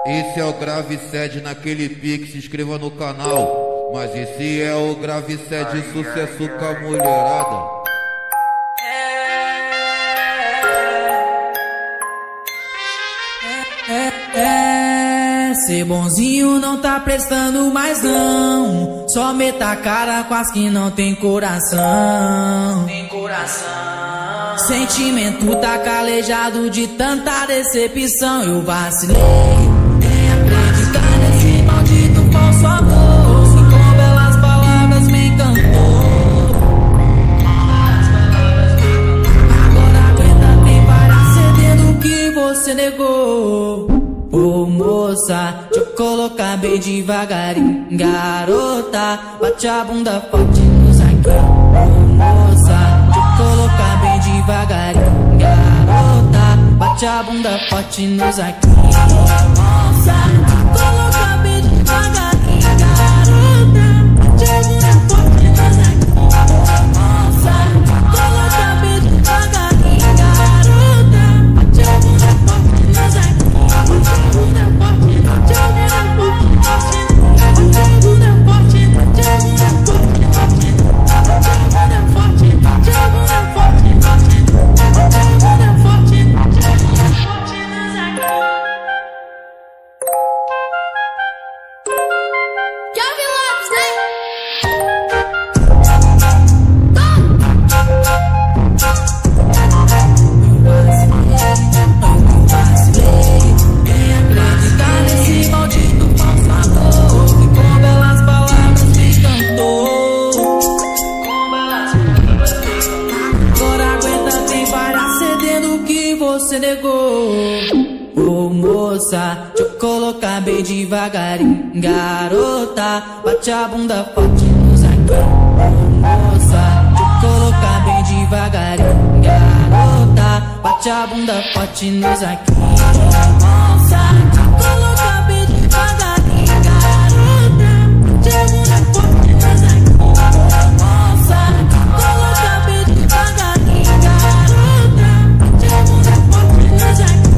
Esse é o Grave Sede naquele pique, se inscreva no canal. Mas esse é o Grave Sede, sucesso com a mulherada. Ser bonzinho não tá prestando mais não. Só meta a cara com as que não tem coração. Sentimento tá calejado de tanta decepção. Eu vacilei em acreditar nesse maldito falso amor. Se com belas palavras me encantou. Agora aguenta, tem para ceder do que você negou. Ô moça, deixa eu colocar bem devagarinho. Garota, bate a bunda forte no saquinho. Ô moça, deixa eu colocar bem devagarinho. Garota, bate a bunda forte no saquinho. Moça, deixa eu colocar bem devagarinho. Garota, bate a bunda forte no saquinho. Moça, deixa eu colocar bem devagarinho. Garota, bate a bunda forte no saquinho. Você negou. Ô moça, deixa eu colocar bem devagarinho. Garota, bate a bunda forte no saquinho. Ô moça, deixa eu colocar bem devagarinho. Garota, bate a bunda forte no saquinho. Moça, deixa eu colocar bem devagarinho. Garota, bate a bunda forte no saquinho. Moça, deixa eu colocar bem devagarinho. Garota, bate a bunda forte no saquinho.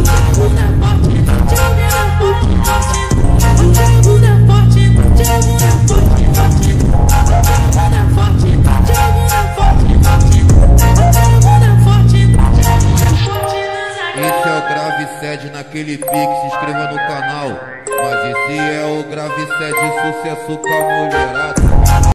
Esse é o Grave Sede naquele pique, se inscreva no canal. Mas esse é o Grave Sede, sucesso com a mulherada.